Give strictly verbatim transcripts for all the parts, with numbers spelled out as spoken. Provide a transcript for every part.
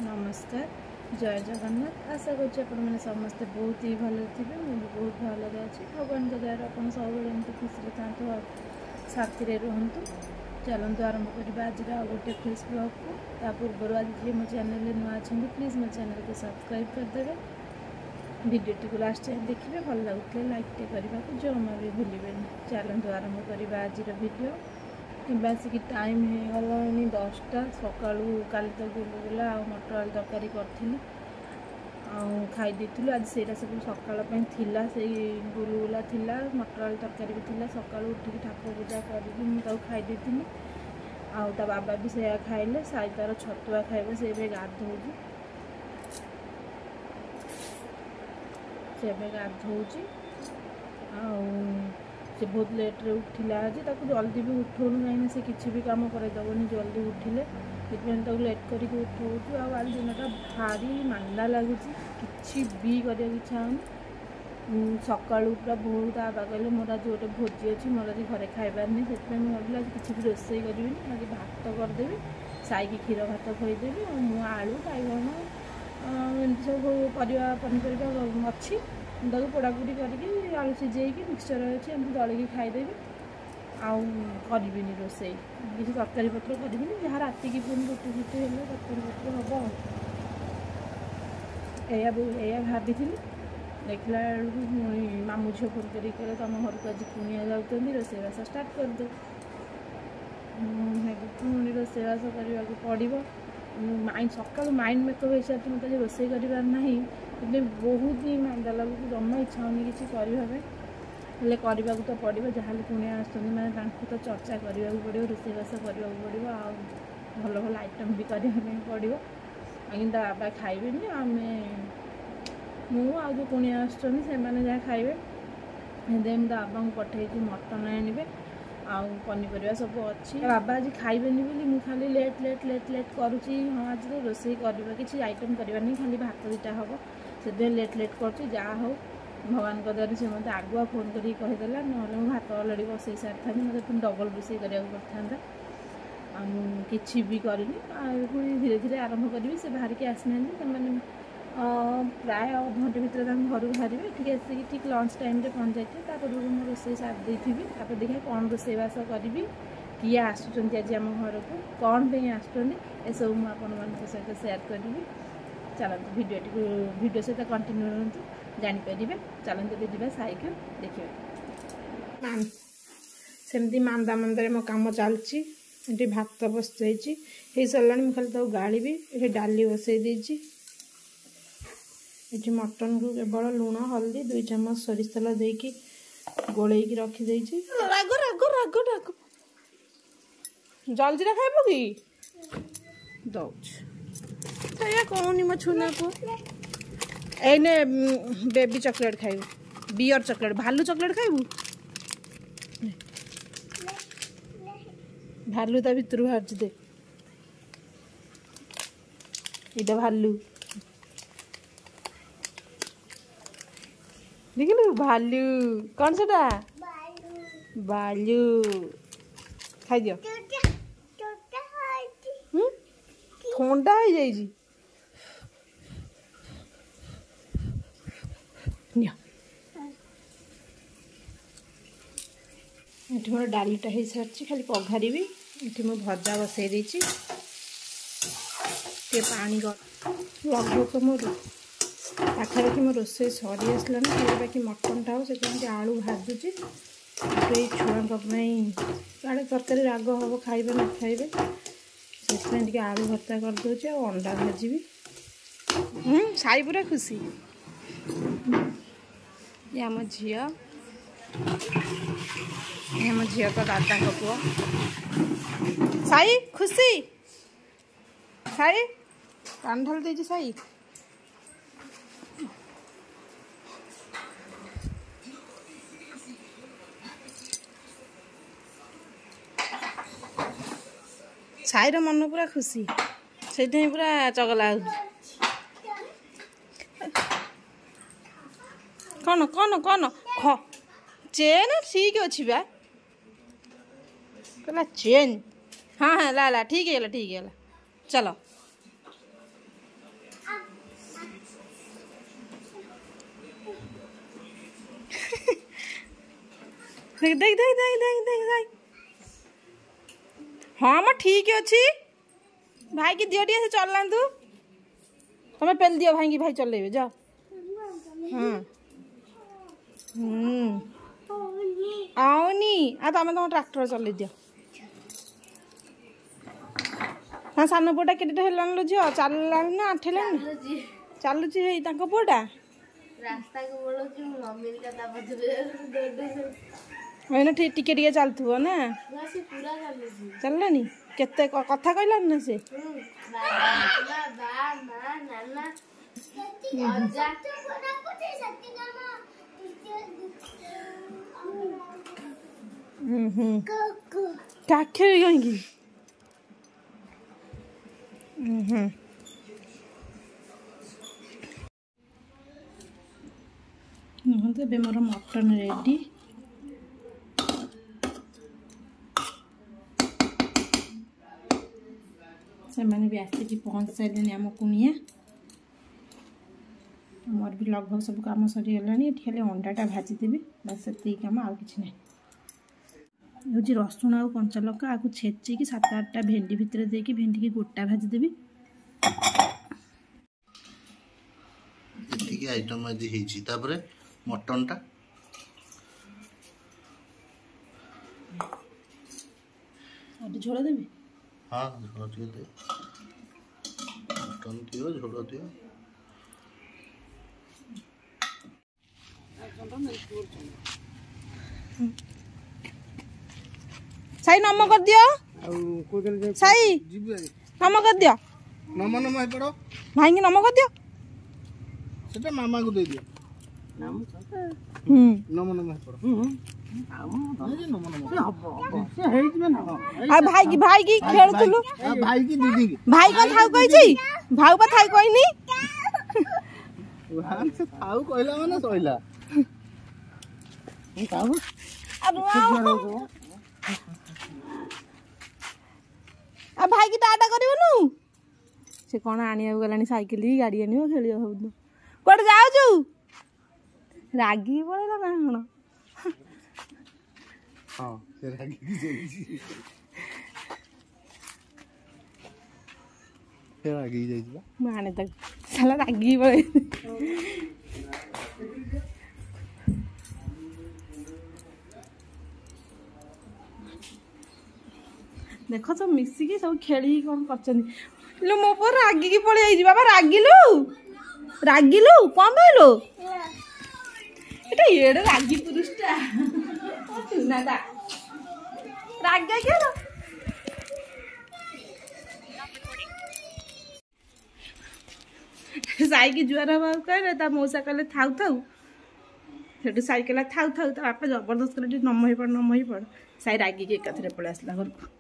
नमस्कार जय जगन्नाथ आशा कर समस्ते बहुत ही भले थे मुझे बहुत भले अच्छी भगवान के दया आप सब एमती खुशी था साथी रुहतु चलतु आरंभ करवा आज गोटे फ्रेश ब्लॉग को ता पूर्व आज जी मो चैनल नुआ अच्छा प्लीज मो चैनल को सब्सक्राइब करदे वीडियो को लास्ट टाइम देखिए भल लगुले लाइक टे करने को जमा भी भूलें चलतु आरंभ करवा आज वीडियो कि टाइम हो गलानी दसटा सकालू काली तो गुलगुला आ मटर आलू तरकारी करी खाई आज से सब सकाल थिला से गुलगुला थिला मटर आलू तरकारी भी थिला सकालू उठिक ठाकुर पूजा करी खाई आ बाबा भी से खाइले साई तार छतुआ खाइबे से गाधौ से गाधौ से बहुत लेट रे उठिला आज ताको जल्दी भी उठौनु कहीं से किसी भी काम करदेवनी जल्दी उठिले से लेट करके उठाऊँ आज दिनटा भारी मांदा लगुच कि भी कर इच्छा हो सका पूरा बहुत आबा कहले मोर आज गोटे भोजी अच्छी मोर आज घरे खाइबार नहीं से भाविल आज किसी भी रोसे करी आज भात करदेवी साई की क्षीर भात खुईदेवी और मु आलू बैगण एमती सब परिवा पनीपरिया अच्छी ताको पोड़ापोड़ी करके आलू सिझेकी मिक्सचर अच्छी एमती दलिकी खाईदेवी आबी रोसे किसी तरकारी पत्र करी जहाँ राति की पुणी रुटी फुटी है तरकारी पत्र हम या भाभी देखला मामू झील फोन कर तुम घर को आज कुणिया जाऊँ रोसईवास स्टार्ट कर दे पुणी रोसईवास करने को पड़ो माइंड सका माइंड मेकअप हिसाब से मतलब रोसे करार ना बहुत ही मांदा लगुच जमा इच्छा होनी किसी करने करने तो पड़ो जहाँ कुणिया आसने तो चर्चा करने को पड़ो रोसईवास करने को पड़ो आ भल भल आइटम भी करने पड़ो कि बाबा खाइबे आम मु आ जो कुणिया आसने जहाँ खाइबे मुझे बाबा को पठे मटन आने आउ पनीपरिया सब अच्छी बाबा आज खाइबेनी बोली मु खाली लेट लेट लेट लेट करुँची हाँ आज तो रोसई करवा किसी आइटम करवा नहीं खाली भात दुटा हम से लेट लेट कर जहाँ हो भगवान का दर से मत आगुआ फोन करके कहीदेला ना भात अलरेडी बसई सारी था मतलब पुणी डबल रोसई करा पड़ता कि भी करनी पुणी धीरे धीरे आरंभ करी से बाहर के आसना प्राय अधघंटे भितर घर को बाहर ठीक आसिक ठीक लंच टाइम पहुँच जाए पूर्व मुझे रोसई सारी देती देखिए कौन रोसईवास करी किए आसुँच आज आम घर को कौन पे आसब मुझे सहित सेयार करी चलते भिडियो भिडियो सहित कंटिन्यू रहतु जापर चलते भी साई को देखिए सेमती मांदा मंदे मो कम चलती ये भात बस जाइए सरला मुझे खाली गाड़ी ये डाली बसई देती ये मटन को केवल लुण हल्दी दुई चम्मच सोरिष तेल देकी गोलैकी रखी राग राग राग राग जलजीरा खाइब कि दौच कहनी मो छुना को एने बेबी चॉकलेट खाइब बियर चॉकलेट भालू चॉकलेट खाइबू भालू ता भितर बाहर दे इटा भालू देखिलु भालू कौन सा भालू खाई दियो ठंडा हो जाइए ये मोर डालीटा हो सारी खाली पघारी ये मो भजा बसई देती पानी लगभग तो मोर पाखापाखि मो रोसई सरी आसला खाली बाकी मटनटा हो से आलू भाजुची छुआ आड़े तरकारी राग हम खाइबे न खाइबे से आलू भर्ता करदे अंडा भाजी साई पूरा खुशी ये आम झी आम झी तो दादा पुआ साई खुशी साई कान ढाल दे साई साईर मन पूरा खुशी से पूरा चगला कौन कौन कौन ख चेन ठीक अच्छी बा कहला चेन हाँ हाँ ला ला ठीक है ठीक है चलो देख देख देख देख देख देख देख हाँ मैं ठीक अच्छी भाई की दियो से चलातु तुम्हें पेल दियो भाई की भाई चलेबे जाओ हाँ हम्म आउनी आ तुम तुम ट्रैक्टर चल दियो हाँ सान पुटा के हेलानी झील चललानी ना आठेलानी चलुची है पुटा रास्ता को बोलो कि मम्मी का ता बजरे मैंने ठीक टिके टिके चलथुओ ना से पूरा चलुची चललानी केते कथा कहलानी ना से बाबा बा मां नाना अजा हम्म हम्म काखे गई हम्म हम्म तो मोर मटन रेडी से मैंने भी आसिक पहुँच सारे आम कुणिया मोर भी लगभग सब कम सरीगला खाली अंडाटा भाजीदेवी बस से कम आउ कि ना हूँ रसुण आ कंचा लका आपको छेचिकी सात आठटा भेंडी भितर देकी भेंडी की गोटा भाजीदेवी आइटम आज होती मटन टा झोल देवी हाँ झोल दियो दे मटन दियो झोल दियो साई नम कर दियो साई नम कर दियो नम नम है पड़ो भाई की नम कर दियो सेटा मामा को दे दियो हम्म नम नम है पड़ो आ भाई की भाई की खेलथुलु भाई की दीदी की भाई को थाउ कहि छी भाउ को थाउ कहिनी भान से थाउ कहला माने सहिला हम थाउ आ भाई की टाटा करबनु से कोन आनिया गलानी साइकिल ही गाड़ी आनियो खेलियो सब कोड जाउ छु रागी पड़ेला ना कोन हां से रागी जाई से रागी जाई बा माने तक साला रागी पड़े देख सब मिसिकी सब खेली कौन कर मो पर रागिकी पलि बाबा रागिलु रागिलु कौन कहलु ये रागी पुरुषटा चुनाटा रागे क्या साइकी जुआर हवा कहे ता मौसा कहले थाउ थाउ से साइकेल थाउ थाउ ता बापा जबरदस्त कर नम ही पड़ नम ही पड़ साई रागी के कथरे पड़े आसला घर को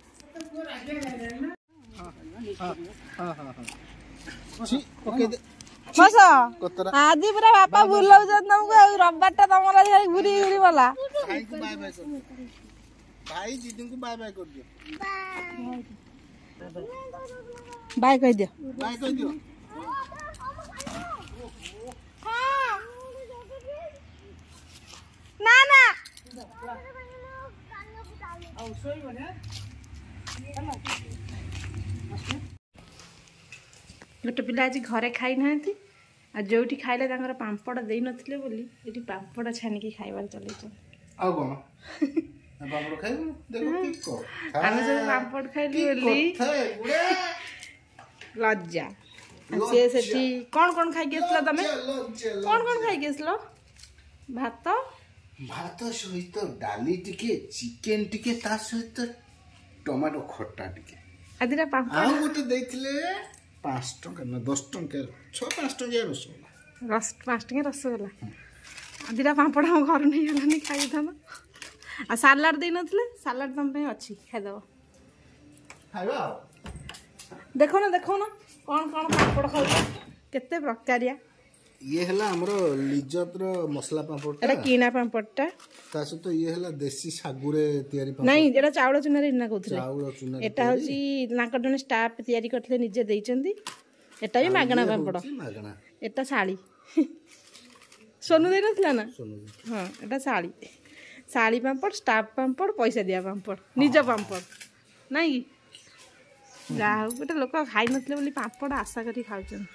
आदि पूरा बापा बुलाऊ तुमको रविवार टा तुम घूरी घूरी बोला भाई दीदी को बाय बाय कर दियो बाय कह दियो बाय कह दियो ना ना गोटे पिला आज घरे खाई ना जो खाइले पांपड़ दे नथिले बोली ये पांपड़ छानिकी खाइबार चले आ कोन पांपड़ खाइ देखो की को आमे सब पांपड़ खाइली बोली लज्जा से सेठी कोन कोन खाइ गेसला तमे कोन कोन खाइ गेसलो भात भात सहित डाली टिके चिकेन टिके ता सहित टमाटो खट्टा टिके आदिरा पांपड़ आ गोटे देथिले पाँच टका ना दस टका छह पाँच टका रसगोल्ला रस पाँच टका रसगोल्ला आदिरा पांपड़ हम घर नहीं गलानी खाई था आ सालाड दे नथिले सालाड तुम पे अछि खाइ दबो खाइबा देखो ना देखो ना कौन कौन पापड़ खाऊ केते प्रकारिया ये हला हमरो लिज्जत रो मसला पापड़ एटा कीना पापड़टा ता सतो ये हला देसी सागुरे तयारी पापड़ नहीं जेटा चावल चुना रे इना कहथले चावल चुना एटा होची नाकर जने स्टाफ तयारी करथले निजे देइचंदी एटा भी मागणा पापड़ मागणा एटा साड़ी सोनू दे नथला ना सोनू हां एटा साड़ी शाड़ी पापड़ स्टाफ पापड़ पैसा दिया पापड़ निज पापड़ नाई कि जहाँ गोटे लोक खाई नथिले बोली पापड़ आशा करी खाउछन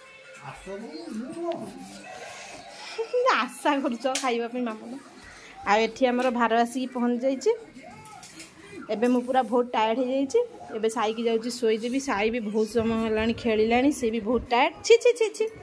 आशा कर खाइबा पे पापड़ आ एठी हमर भार आसी पहुँच जाइए एबे मु पूरा बहुत टायर्ड हो जाइए एबे साई की जाउची सोई देबी साई भी बहुत समय हेलानी खेलिलानी से भी बहुत टायर्ड छी छी छी छी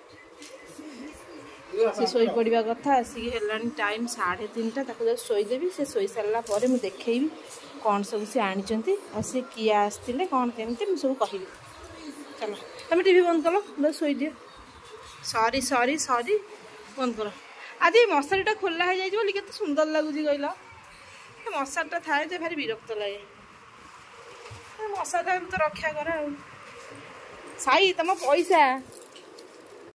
से सोई पड़िबा कथा आसिक हेलानी टाइम साढ़े तीन टा ताको सोईदेवी से सोई सारा पर मुझे देखी कौन सब से आनी और सी किए आसते कौन केमती मुझे सब कहि चलो तुम टीवी बंद कर सोई दियो सॉरी सॉरी सॉरी बंद कर आज मशारीटा खोला हो जाए बोली केते सुंदर लगुच कहल मशारीटा थाए जे भारी विरक्त लगे मशाटा तो रक्षा कर साई तुम पैसा